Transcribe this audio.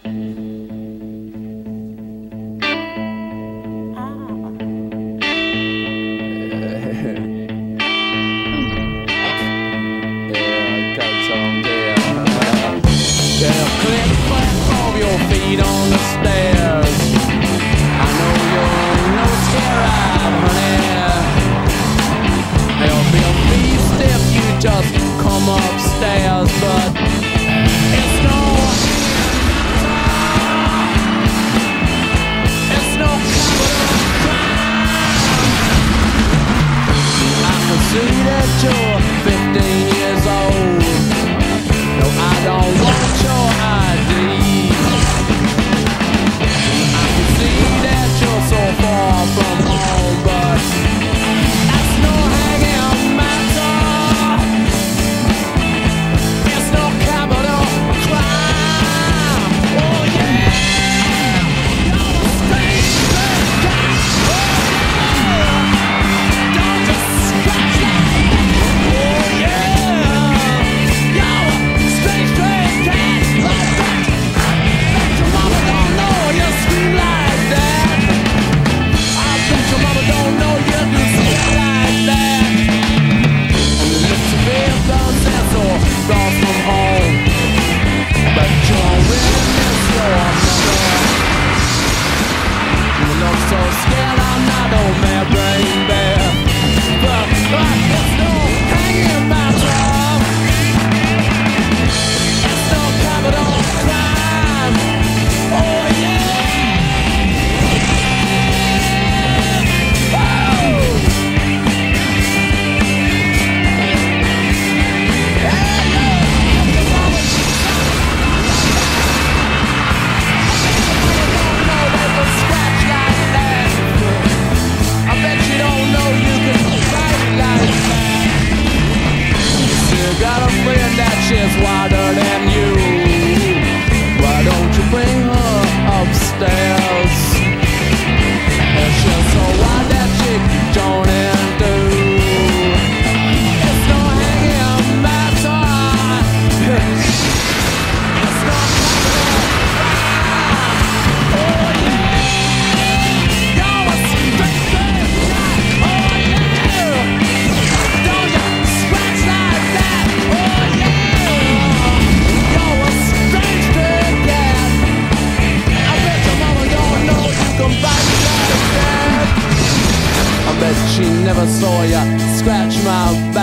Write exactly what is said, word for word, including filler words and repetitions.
Just come upstairs, but it's no, it's no capital crime. I can see that you're fifteen years old. No, I don't want your I D. I can see that you're so far from home, but that's no hanging matter. She's wider than you. Why don't you bring her upstairs? And she's so wide that she can join in too. It's no hanging matter. It's no crime. Oh yeah, you're a straight man. Oh yeah, don't you scratch like that. Oh yeah. I bet she never saw ya scratch my back.